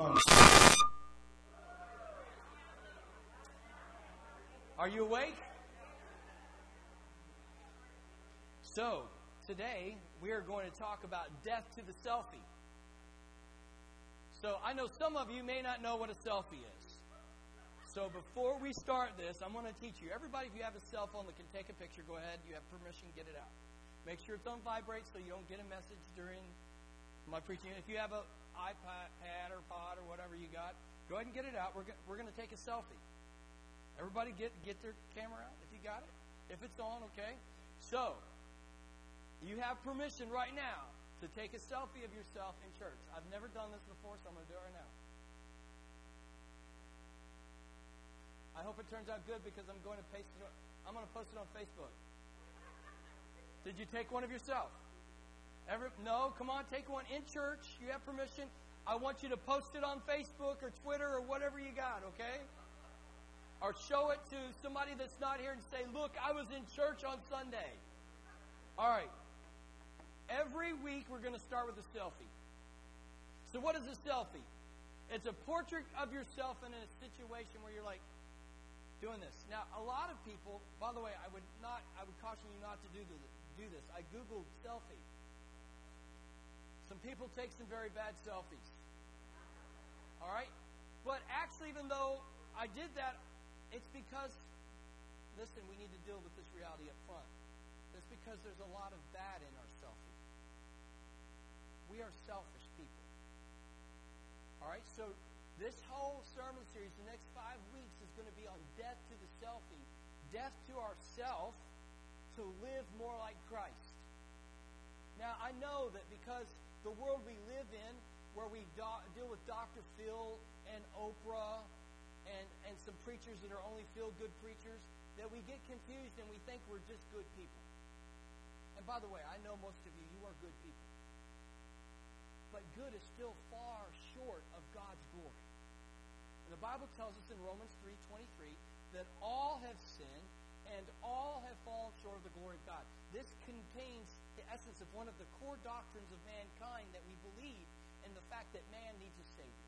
Are you awake? So, today we are going to talk about death to the selfie. So, I know some of you may not know what a selfie is. So, before we start this, I'm going to teach you. Everybody, if you have a cell phone that can take a picture, go ahead. You have permission, get it out. Make sure it's on vibrate so you don't get a message during my preaching. If you have an iPad or pod or whatever you got, go ahead and get it out. We're going to take a selfie. Everybody get their camera out if you got it. If it's on, okay? So, you have permission right now to take a selfie of yourself in church. I've never done this before, so I'm going to do it right now. I hope it turns out good because I'm going to post it on Facebook. Did you take one of yourself? No? Come on, take one in church. You have permission. I want you to post it on Facebook or Twitter or whatever you got, okay? Or show it to somebody that's not here and say, look, I was in church on Sunday. All right. Every week we're going to start with a selfie. So what is a selfie? It's a portrait of yourself in a situation where you're like doing this. Now, a lot of people, by the way, I would caution you not to do this. I Googled selfie. Some people take some very bad selfies. All right? But actually, even though I did that, it's because, listen, we need to deal with this reality up front. It's because there's a lot of bad in our selfie. We are selfish people. All right? So this whole sermon series, the next 5 weeks, is going to be on death to the selfie, death to ourself, to live more like Christ. Now, I know that because the world we live in, where we deal with Dr. Phil and Oprah and some preachers that are only feel-good preachers, that we get confused and we think we're just good people. And by the way, I know most of you are good people. But good is still far short of God's glory. And the Bible tells us in Romans 3:23 that all have sinned and all have fallen short of the glory of God. This contains the essence of one of the core doctrines of mankind, that we believe in the fact that man needs a Savior.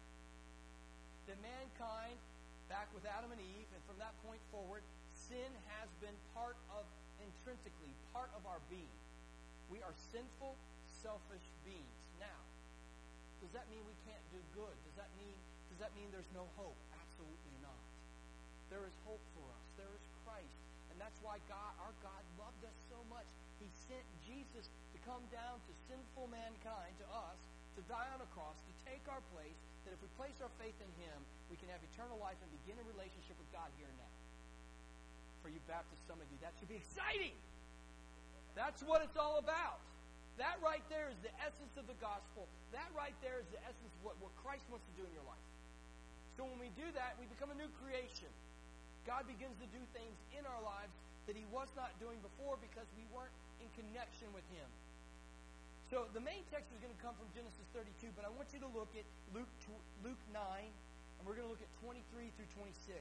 That mankind, back with Adam and Eve, and from that point forward, sin has been intrinsically part of our being. We are sinful, selfish beings. Now, does that mean we can't do good? Does that mean there's no hope? Absolutely not. There is hope for us. There is Christ. And that's why our God loved us so much. He sent Jesus to come down to sinful mankind, to us, to die on a cross, to take our place, that if we place our faith in Him, we can have eternal life and begin a relationship with God here and now. For you Baptists, some of you, that should be exciting. That's what it's all about. That right there is the essence of the gospel. That right there is the essence of what Christ wants to do in your life. So when we do that, we become a new creation. God begins to do things in our lives that He was not doing before because we weren't in connection with Him. So the main text is going to come from Genesis 32, but I want you to look at Luke 9, and we're going to look at 23 through 26.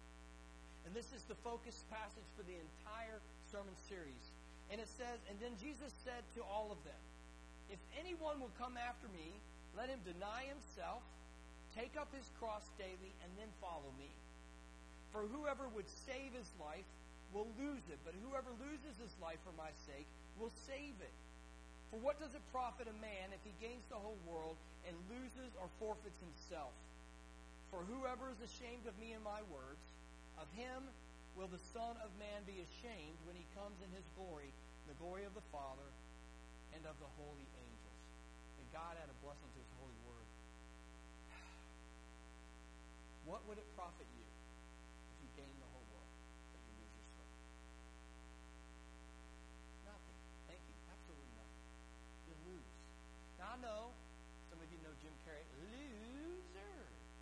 And this is the focus passage for the entire sermon series. And it says, and then Jesus said to all of them, if anyone will come after me, let him deny himself, take up his cross daily, and then follow me. For whoever would save his life will lose it, but whoever loses his life for my sake will save it. For what does it profit a man if he gains the whole world and loses or forfeits himself? For whoever is ashamed of me and my words, of him will the Son of Man be ashamed when he comes in his glory, the glory of the Father and of the holy angels. May God add a blessing to His holy word. What would it profit you if you gain the whole world, but you lose your soul? Nothing. Thank you. Absolutely nothing. You lose. Now I know, some of you know Jim Carrey, loser.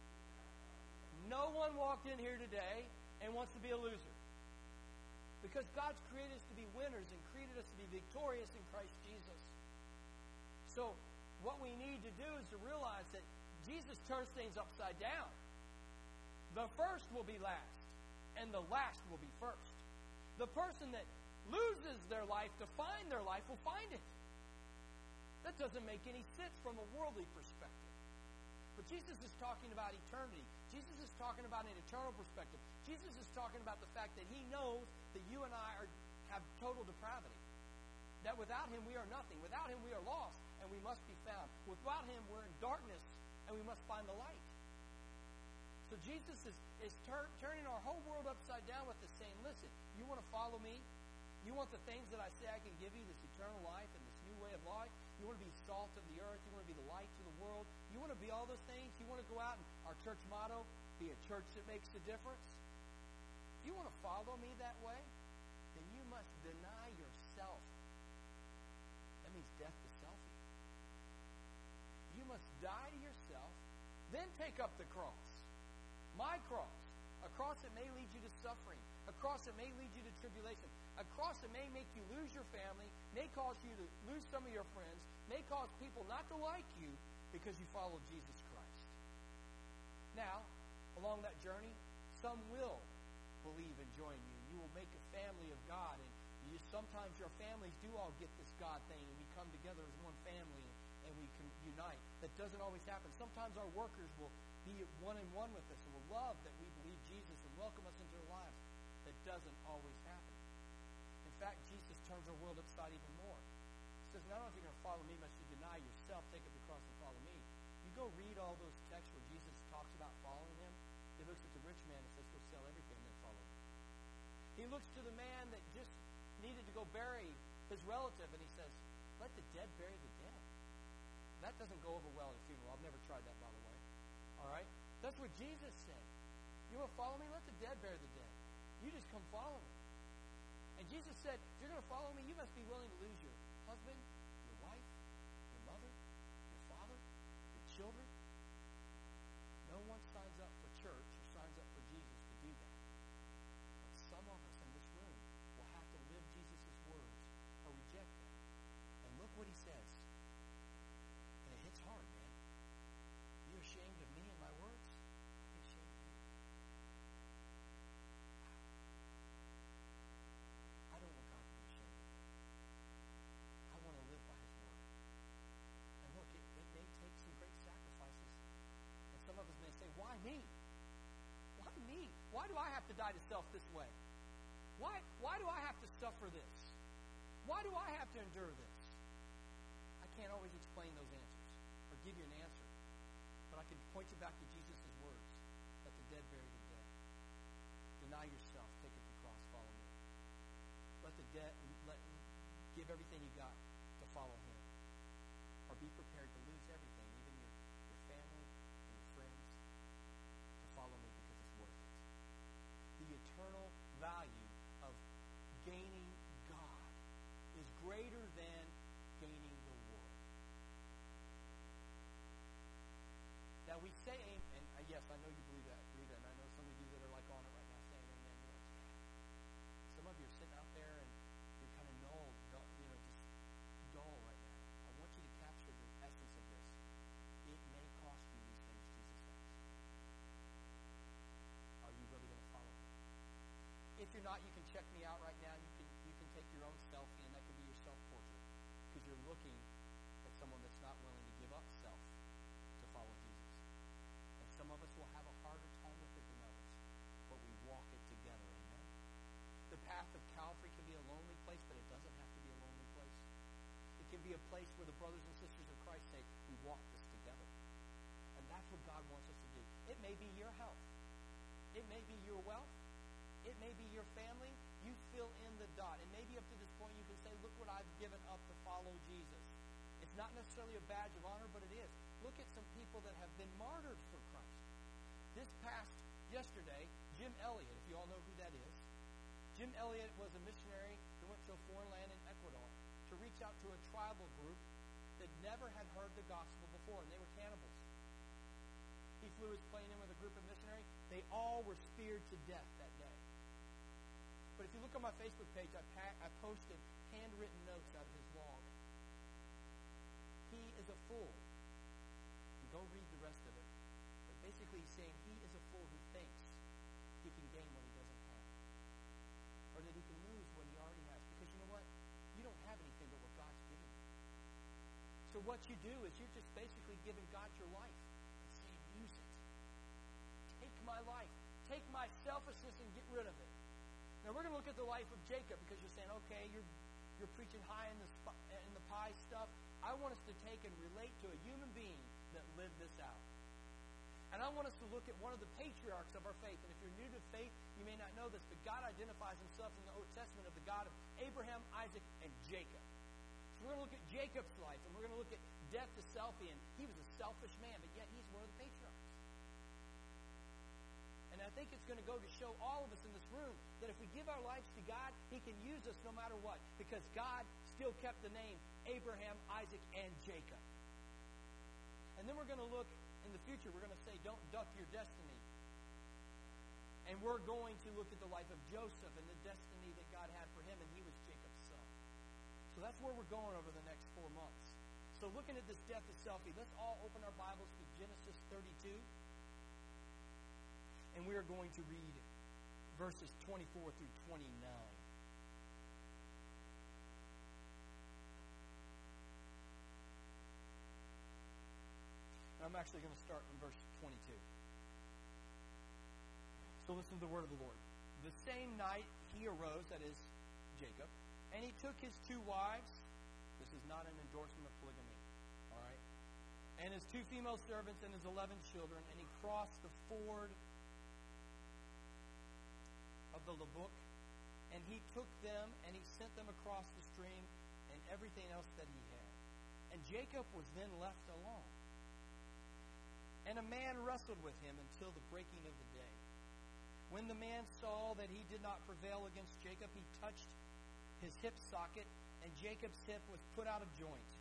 No one walked in here today and wants to be a loser. Because God's created us to be winners and created us to be victorious in Christ Jesus. So what we need to do is to realize that Jesus turns things upside down. The first will be last, and the last will be first. The person that loses their life to find their life will find it. That doesn't make any sense from a worldly perspective. But Jesus is talking about eternity. Jesus is talking about an eternal perspective. Jesus is talking about the fact that he knows that you and I have total depravity. That without him we are nothing. Without him we are lost, and we must be found. Without him we're in darkness, and we must find the light. So Jesus is turning our whole world upside down with this, saying, listen, you want to follow me? You want the things that I say I can give you, this eternal life and this new way of life? You want to be salt of the earth? You want to be the light to the world? You want to be all those things? You want to go out and our church motto, be a church that makes a difference? If you want to follow me that way, then you must deny yourself. That means death to selfie. You must die to yourself, then take up the cross. My cross. A cross that may lead you to suffering. A cross that may lead you to tribulation. A cross that may make you lose your family, may cause you to lose some of your friends, may cause people not to like you because you follow Jesus Christ. Now, along that journey, some will believe and join you. You will make a family of God, and sometimes your families do all get this God thing, and we come together as one family, and we can unite. That doesn't always happen. Sometimes our workers will be one-on-one with us and will love that we believe Jesus and welcome us into their lives. That doesn't always happen. In fact, Jesus turns our world upside even more. He says, not only if you're going to follow me, must you deny yourself, take up the cross and follow me. You go read all those texts where Jesus talks about following him. He looks at the rich man and says, go sell everything and follow me. He looks to the man that just needed to go bury his relative, and he says, let the dead bury the dead. That doesn't go over well at a funeral. I've never tried that, by the way. All right? That's what Jesus said. You want to follow me? Let the dead bury the dead. You just come follow me. And Jesus said, if you're going to follow me, you must be willing to lose your husband, your wife, your mother, your father, your children. No one signs up for church or signs up for Jesus to do that. But some of us in this room will have to live Jesus' words or reject them. And look what he says. And it hits hard, man. You ashamed of me and my words? Be ashamed of you. I don't want God to be ashamed of me. I want to live by his word. And look, it may take some great sacrifices. And some of us may say, why me? Why me? Why do I have to die to self this way? Why do I have to suffer this? Why do I have to endure this? I can't always explain those answers or give you an answer. But I can point you back to Jesus' words. Let the dead bury the dead. Deny yourself. Take up the cross. Follow me. Give everything you got to follow him. Or be prepared to lose everything, even your family and your friends, to follow me because it's worth it. The eternal value of gaining God is greater than gaining the world. Now we say, and yes, I know you believe that, and I know some of you that are like on it right now saying amen. You're like, yeah. Some of you are sitting out there and you're kind of just dull right now. I want you to capture the essence of this. It may cost you these things Jesus says. Are you really going to follow him? If you're not, you can check me out right now. You can take your own selfie, and that can be your self-portrait, because you're looking at someone that's not willing to give up self to follow Jesus. And some of us will have a harder time with it than others, but we walk it together. Amen. The path of Calvary can be a lonely place, but it doesn't have to be a lonely place. It can be a place where the brothers and sisters of Christ say, we walk this together. And that's what God wants us to do. It may be your health. It may be your wealth. It may be your family. You fill in the dot. And maybe up to this point you can say, look what I've given up to follow Jesus. It's not necessarily a badge of honor, but it is. Look at some people that have been martyred for Christ. Yesterday, Jim Elliot, if you all know who that is. Jim Elliot was a missionary who went to a foreign land in Ecuador to reach out to a tribal group that never had heard the gospel before, and they were cannibals. He flew his plane in with a group of missionaries. They all were speared to death that day. But if you look on my Facebook page, I posted handwritten notes out of his log. He is a fool. And go read the rest of it. But basically he's saying he is a fool who thinks he can gain what he doesn't have. Or that he can lose what he already has. Because you know what? You don't have anything but what God's given you. So what you do is you're just basically giving God your life and saying, take my selfishness and get rid of it. Now, we're going to look at the life of Jacob because you're saying, okay, you're preaching high in the pie stuff. I want us to take and relate to a human being that lived this out. And I want us to look at one of the patriarchs of our faith. And if you're new to faith, you may not know this, but God identifies himself in the Old Testament of the God of Abraham, Isaac, and Jacob. So we're going to look at Jacob's life, and we're going to look at death to Selfie. And he was a selfish man, but yet he's one of the patriarchs. And I think it's going to go to show all of us in this room that if we give our lives to God, he can use us no matter what, because God still kept the name Abraham, Isaac, and Jacob. And then we're going to look in the future, we're going to say, don't duck your destiny. And we're going to look at the life of Joseph and the destiny that God had for him, and he was Jacob's son. So that's where we're going over the next 4 months. So looking at this death of Selfie, let's all open our Bibles to Genesis 32. And we are going to read verses 24 through 29. And I'm actually going to start in verse 22. So listen to the word of the Lord. The same night he arose, that is Jacob, and he took his 2 wives. This is not an endorsement of polygamy. All right? And his 2 female servants and his 11 children, and he crossed the ford of the Labuk, and he took them and he sent them across the stream and everything else that he had. And Jacob was then left alone. And a man wrestled with him until the breaking of the day. When the man saw that he did not prevail against Jacob, he touched his hip socket, and Jacob's hip was put out of joint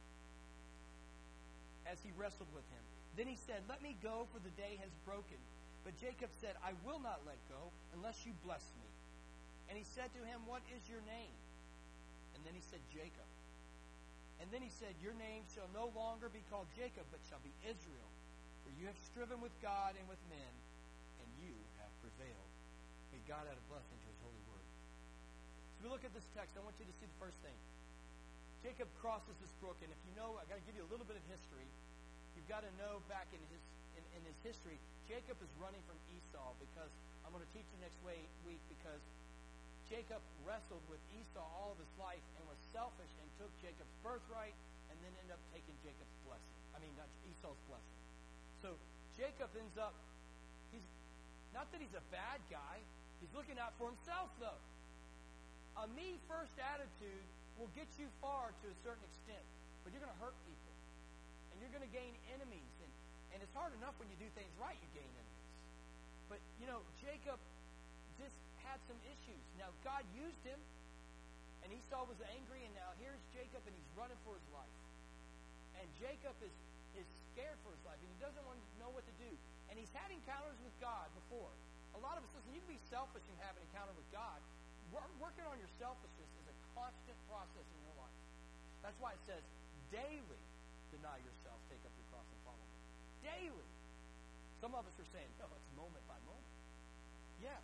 as he wrestled with him. Then he said, "Let me go, for the day has broken." But Jacob said, "I will not let go unless you bless me." And he said to him, "What is your name?" And then he said, "Jacob." And then he said, "Your name shall no longer be called Jacob, but shall be Israel. For you have striven with God and with men, and you have prevailed." May God add a blessing to his holy word. So we look at this text. I want you to see the first thing. Jacob crosses this brook, and if you know, I've got to give you a little bit of history. You've got to know back in his history, Jacob is running from Esau, because I'm going to teach you next week, because Jacob wrestled with Esau all of his life and was selfish and took Jacob's birthright and then ended up taking Jacob's blessing. Not Esau's blessing. So Jacob ends up, he's not that he's a bad guy, he's looking out for himself though. A me first attitude will get you far to a certain extent, but you're going to hurt people. And you're going to gain enemies. And it's hard enough when you do things right, you gain enemies. But, Jacob just had some issues. Now, God used him, and Esau was angry, and now here's Jacob, and he's running for his life. And Jacob is scared for his life, and he doesn't want to know what to do. And he's had encounters with God before. A lot of us, listen, you can be selfish and have an encounter with God. Working on your selfishness is a constant process in your life. That's why it says, daily deny yourself, take up your cross, and follow me. Daily. Some of us are saying, no, it's moment by moment. Yes.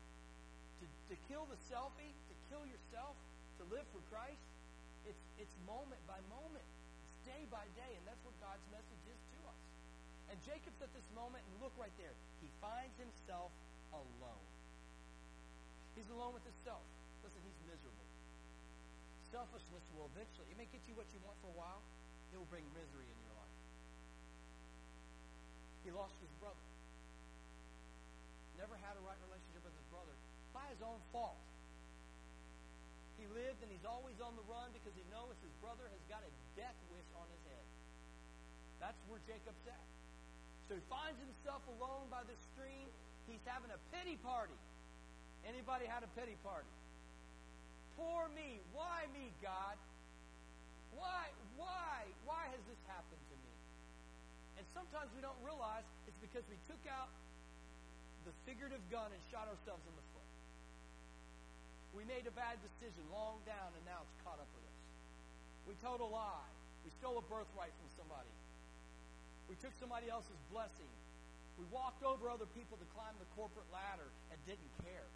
To kill the selfie, to kill yourself, to live for Christ, it's moment by moment. It's day by day, and that's what God's message is to us. And Jacob's at this moment, and look right there. He finds himself alone. He's alone with himself. Listen, he's miserable. Selfishness will eventually, it may get you what you want for a while. It will bring misery in your life. He lost his brother. Never had a right relationship with his brother by his own fault. He lived and he's always on the run because he knows his brother has got a death wish on his head. That's where Jacob's at. So he finds himself alone by the stream. He's having a pity party. Anybody had a pity party? Poor me. Why me, God? Why has this happened to me? And sometimes we don't realize it's because we took out the figurative gun and shot ourselves in the foot. We made a bad decision long down, and now it's caught up with us. We told a lie. We stole a birthright from somebody. We took somebody else's blessing. We walked over other people to climb the corporate ladder and didn't care.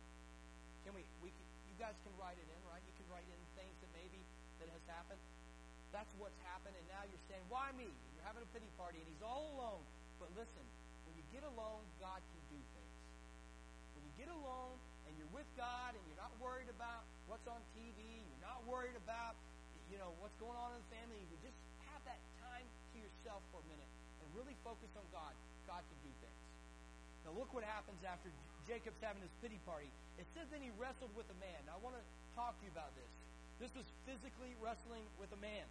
You guys can write it in, right? You can write in things that has happened. That's what's happened, and now you're saying, why me? And you're having a pity party, and he's all alone. But listen, when you get alone, God can do things. get alone and you're with God and you're not worried about what's on TV, you're not worried about, what's going on in the family, you just have that time to yourself for a minute and really focus on God. God can do things. Now look what happens after Jacob's having his pity party. It says then he wrestled with a man. Now I want to talk to you about this. This was physically wrestling with a man.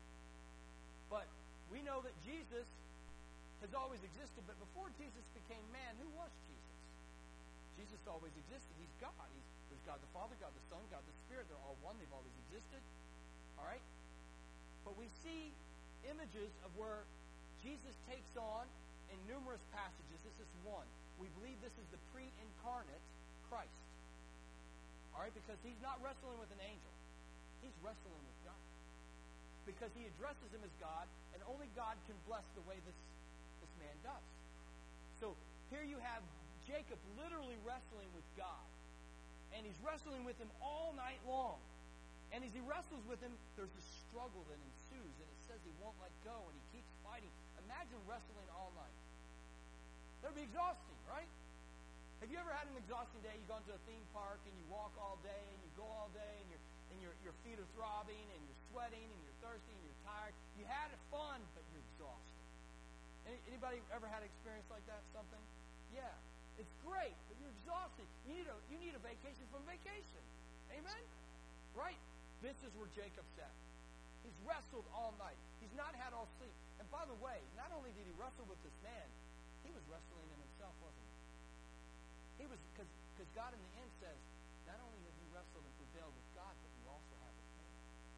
But we know that Jesus has always existed, but before Jesus became man, who was Jesus? Jesus always existed. He's God. There's God the Father, God the Son, God the Spirit. They're all one. They've always existed. All right? But we see images of where Jesus takes on in numerous passages. This is one. We believe this is the pre-incarnate Christ. All right? Because he's not wrestling with an angel. He's wrestling with God. Because he addresses him as God, and only God can bless the way this man does. So here you have Jacob literally wrestling with God. And he's wrestling with him all night long. And as he wrestles with him, there's a struggle that ensues, and it says he won't let go, and he keeps fighting. Imagine wrestling all night. That would be exhausting, right? Have you ever had an exhausting day? You've gone to a theme park, and you walk all day, and you go all day, and your feet are throbbing, and you're sweating, and you're thirsty, and you're tired. You had it fun, but you're exhausted. Anybody ever had an experience like that? Something? Yeah. It's great, but you're exhausted. You need a vacation from vacation. Amen? Right? This is where Jacob's at. He's wrestled all night. He's not had all sleep. And by the way, not only did he wrestle with this man, he was wrestling in himself, wasn't he? He was, because God in the end says, not only have you wrestled and prevailed with God, but you also have with man.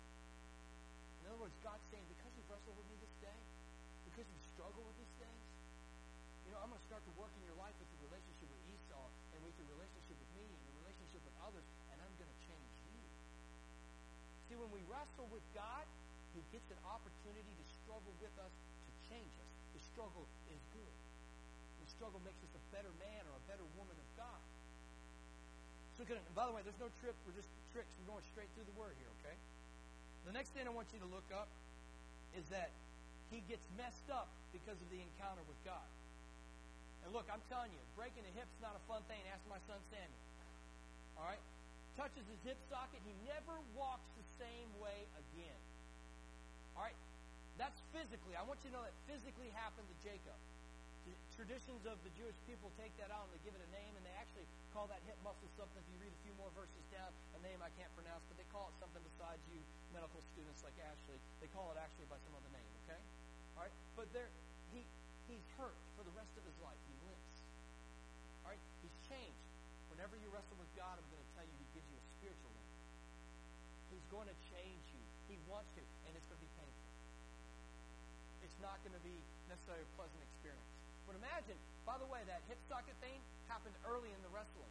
In other words, God's saying, because you've wrestled with me this day, because you struggle with these things, I'm going to start to work in your life with your relationship with Esau and with your relationship with me and your relationship with others, and I'm going to change you. See, when we wrestle with God, he gets an opportunity to struggle with us, to change us. The struggle is good. The struggle makes us a better man or a better woman of God. So, and by the way, there's no trip. We're just tricks. We're going straight through the word here, okay? The next thing I want you to look up is that he gets messed up because of the encounter with God. And look, I'm telling you, breaking a hip's not a fun thing. Ask my son Samuel. All right? Touches his hip socket. He never walks the same way again. All right? That's physically. I want you to know that physically happened to Jacob. The traditions of the Jewish people take that out and they give it a name, and they actually call that hip muscle something. If you read a few more verses down, a name I can't pronounce, but they call it something besides you medical students like Ashley. They call it actually by some other name, okay? All right? But he's hurt for the rest of his life. He limps. All right? He's changed. Whenever you wrestle with God, I'm going to tell you, he gives you a spiritual limp. He's going to change you. He wants to, and it's going to be painful. It's not going to be necessarily a pleasant experience. But imagine, by the way, that hip socket thing happened early in the wrestling.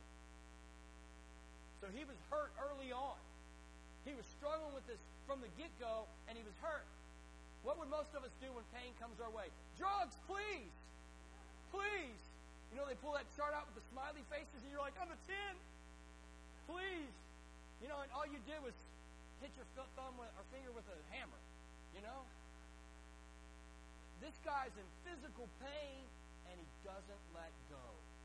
So he was hurt early on. He was struggling with this from the get-go, and he was hurt. What would most of us do when pain comes our way? Drugs, please! Please! They pull that chart out with the smiley faces, and you're like, I'm a 10! Please! And all you did was hit your thumb or finger with a hammer. This guy's in physical pain, and he doesn't let go.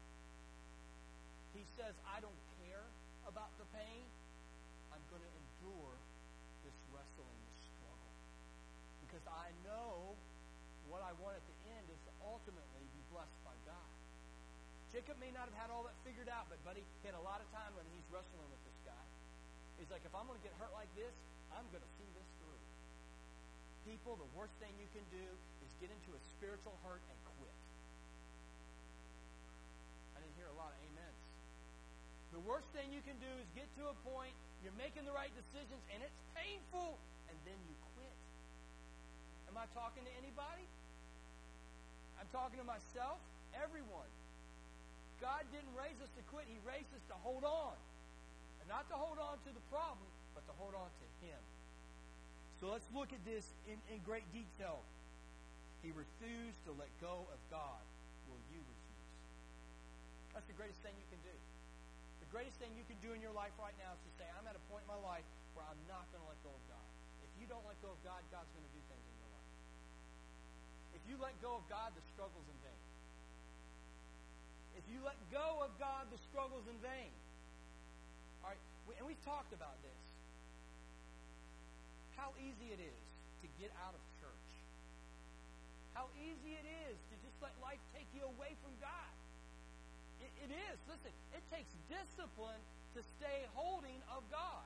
He says, I don't care about the pain. I'm going to endure this wrestling, this struggle. Because I know what I want at the end is to ultimately be blessed by God. Jacob may not have had all that figured out, but buddy, he had a lot of time when he's wrestling with this guy. He's like, if I'm going to get hurt like this, I'm going to see this through. People, the worst thing you can do is get into a spiritual hurt and quit. I didn't hear a lot of amens. The worst thing you can do is get to a point, you're making the right decisions, and it's painful, and then you quit. Am I talking to anybody? I'm talking to myself, everyone. God didn't raise us to quit. He raised us to hold on. And not to hold on to the problem, but to hold on to him. So let's look at this in great detail. He refused to let go of God. Will you refuse? That's the greatest thing you can do. The greatest thing you can do in your life right now is to say, I'm at a point in my life where I'm not going to let go of God. If you don't let go of God, God's going to do things in your life. If you let go of God, the struggle's in vain. If you let go of God, the struggle's in vain. All right, and we've talked about this. How easy it is to get out of church. How easy it is to just let life take you away from God. It is. Listen, it takes discipline to stay holding of God.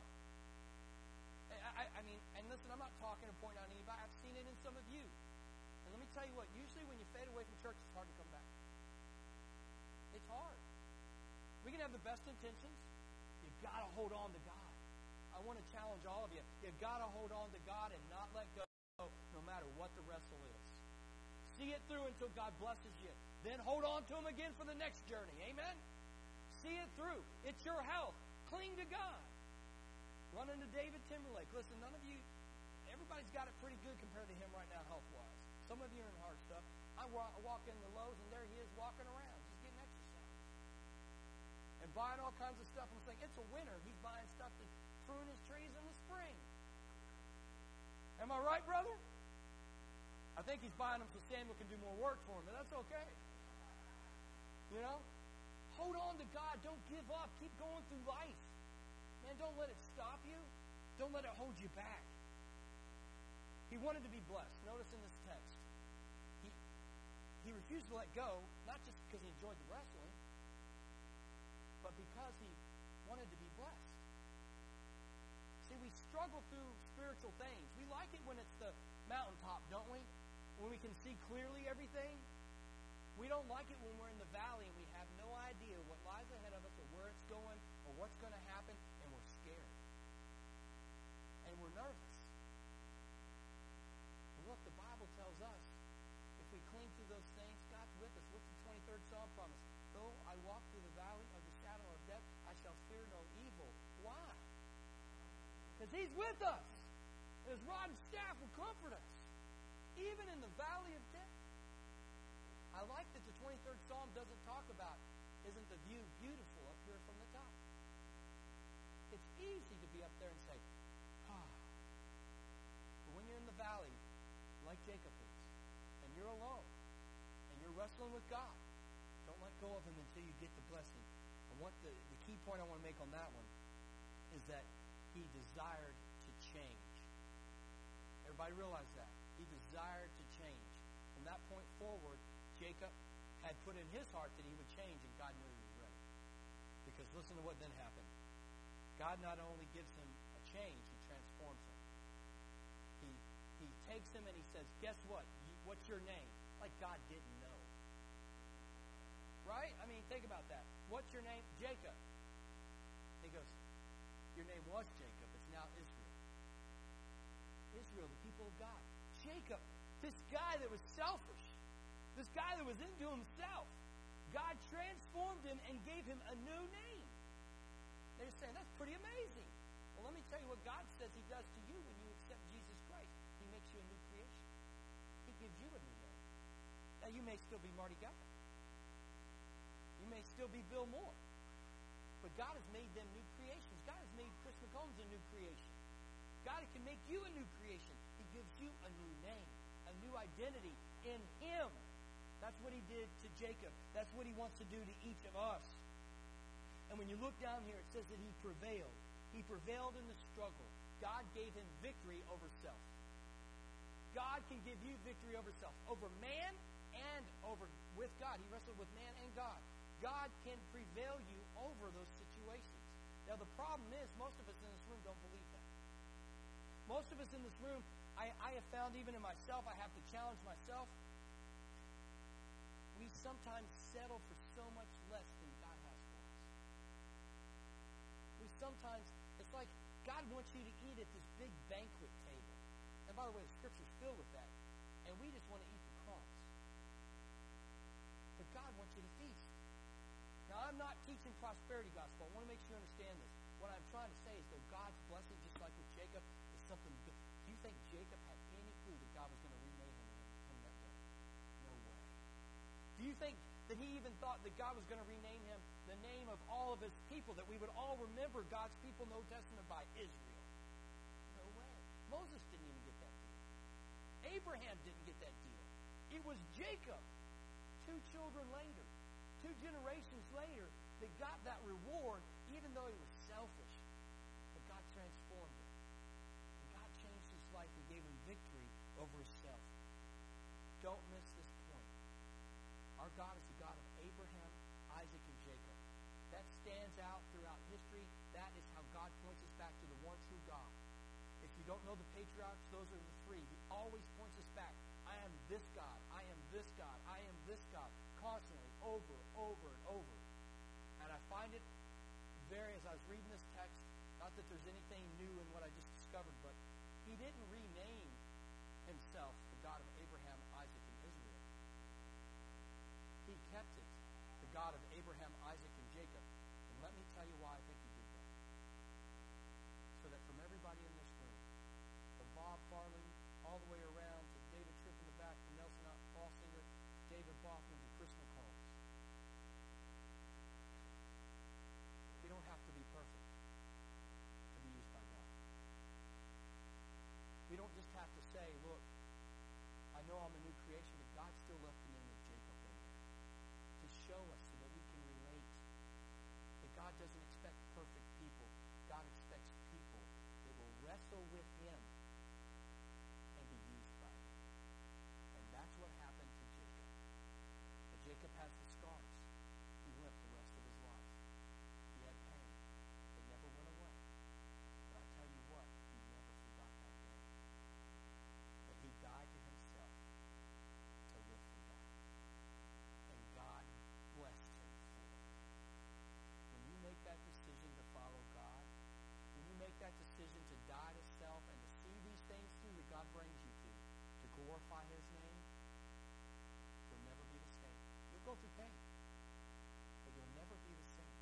I mean, and listen, I'm not talking to point out anybody. I've seen it in some of you. And let me tell you what, usually when you fade away from church, it's hard to come back. It's hard. We can have the best intentions. You've got to hold on to God. I want to challenge all of you. You've got to hold on to God and not let go no matter what the wrestle is. See it through until God blesses you. Then hold on to Him again for the next journey. Amen? See it through. It's your health. Cling to God. Run into David Timberlake. Listen, none of you, everybody's got it pretty good compared to him right now health-wise. Some of you are in hard stuff. I walk in the Lowe's and there he is walking around, just getting exercise. And buying all kinds of stuff. I'm thinking, it's a winter. He's buying stuff to prune his trees in the spring. Am I right, brother? I think he's buying them so Samuel can do more work for him, but that's okay. You know? Hold on to God. Don't give up. Keep going through life. Man, don't let it stop you. Don't let it hold you back. He wanted to be blessed. Notice in this text, he refused to let go, not just because he enjoyed the wrestling, but because he wanted to be blessed. See, we struggle through spiritual things. We like it when it's the mountaintop, don't we? When we can see clearly everything. We don't like it when we're in the valley and we have no idea what lies ahead of us or where it's going or what's going to happen, and we're scared. And we're nervous. And look, the Bible tells us if we cling to those things, God's with us. What's the 23rd Psalm promise? Though I walk through the valley of the shadow of death, I shall fear no evil. Why? Because He's with us. And His rod and staff will comfort us. Even in the valley of death. I like that the 23rd Psalm doesn't talk about, isn't the view beautiful up here from the top? It's easy to be up there and say, But when you're in the valley, like Jacob is, and you're alone, and you're wrestling with God, don't let go of Him until you get the blessing. And what the key point I want to make on that one is that he desired to change. Everybody realize that. He desired to change. From that point forward, Jacob had put in his heart that he would change, and God knew he was ready. Because listen to what then happened. God not only gives him a change, He transforms him. He takes him and He says, guess what? What's your name? Like God didn't know. Right? I mean, think about that. What's your name? Jacob. He goes, your name was Jacob. It's now Israel. Israel, the people of God. Jacob, this guy that was selfish. This guy that was into himself. God transformed him and gave him a new name. They're saying, that's pretty amazing. Well, let me tell you what God says He does to you when you accept Jesus Christ. He makes you a new creation. He gives you a new name. Now, you may still be Marty Guy. You may still be Bill Moore. But God has made them new creations. God has made Chris McCombs a new creation. God can make you a new creation. He gives you a new name, a new identity in Him. That's what He did to Jacob. That's what He wants to do to each of us. And when you look down here, it says that he prevailed. He prevailed in the struggle. God gave him victory over self. God can give you victory over self. Over man and over with God. He wrestled with man and God. God can prevail you over those situations. Now the problem is, most of us in this room don't believe that. Most of us in this room, I have found even in myself, I have to challenge myself. We sometimes settle for so much less than God has for us. We sometimes, it's like God wants you to eat at this big banquet table. And by the way, the Scripture's filled with that. And we just want to eat the crumbs. But God wants you to feast. Now, I'm not teaching prosperity gospel. I want to make sure you understand this. What I'm trying to say is that God's blessing, just like with Jacob, is something good. Do you think Jacob had any clue that God was going to rename him that day? No way. Do you think that he even thought that God was going to rename him the name of all of His people, that we would all remember God's people in the Old Testament by Israel? No way. Moses didn't even get that deal. Abraham didn't get that deal. It was Jacob. 2 children later. 2 generations later that got that reward, even though he was selfish. But God transformed him. And God changed his life and gave him victory over himself. Don't miss this point. Our God is the God of Abraham, Isaac, and Jacob. That stands out throughout history. That is how God points us back to the one true God. If you don't know the patriarchs, those are the 3. He always points us back. I am this God. I am this God. I am this God. Constantly, over, and over. And I find it as I was reading this text, not that there's anything new in what I just discovered, but he didn't rename himself the God of Abraham, Isaac, and Israel. He kept it the God of Abraham, Isaac, and Jacob. And let me tell you why I think he did that. So that from everybody in this room, from Bob Farley all the way around to David Tripp in the back, to Nelson Ballsinger, David Bachman, to Chris McCombs, we don't have to be perfect to be used by God. We don't just have to say, look, I know I'm a new creation, but God still left the name of Jacob in there to show us so that we can relate. That God doesn't expect perfect people. God expects people that will wrestle with him and be used by him. And that's what happened to Jacob. But Jacob has the scars. He limped the rest of his life. He had pain. It never went away. But I tell you what, he never forgot that day. That he died to himself to live for God. And God blessed him for it. When you make that decision to follow God, when you make that decision to die to self and to see these things through that God brings you to glorify his name, you'll never be the same. You'll go through pain, but you'll never be the same.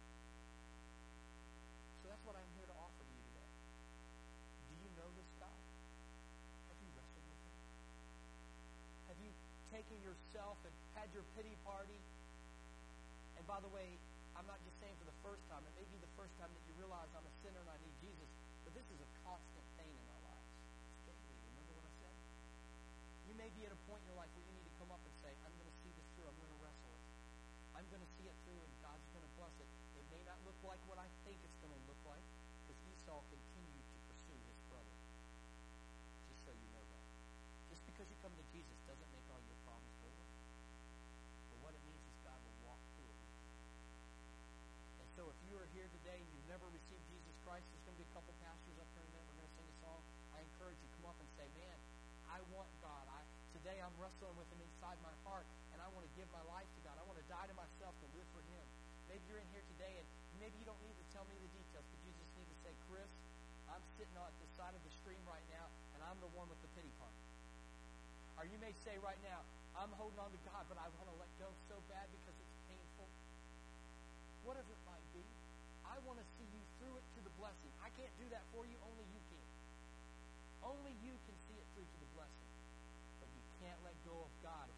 So that's what I'm here to offer to you today. Do you know this God? Have you wrestled with him? Have you taken yourself and had your pity party? And by the way, I'm not just saying for the first time. It may be the first time that you realize I'm a sinner and I need Jesus, but this is a constant pain in our lives. It's daily. Remember what I said? You may be at a point in your life where you need to come up and say, I'm going to see this through. I'm going to wrestle it. I'm going to see it through, and God's going to bless it. It may not look like what I think it's going to look like, because Esau continued to pursue his brother. Just so you know that. Just because you come to Jesus doesn't make all your problems go away. But what it means is God will walk through it. And so if you are here today and you've never received Jesus Christ, there's going to be a couple pastors up here in a minute. We're going to sing a song. I encourage you, come up and say, man, I want God. Today I'm wrestling with him inside my heart, and I want to give my life to God. I want to die to myself to live for him. Maybe you're in here today, and maybe you don't need to tell me the details, but you just need to say, Chris, I'm sitting at the side of the stream right now, and I'm the one with the pity party. Or you may say right now, I'm holding on to God, but I want to let go so bad because it's painful. Whatever it might be, I want to see you through it to the blessing. I can't do that for you, only you can. Only you can see it through to the blessing. But you can't let go of God if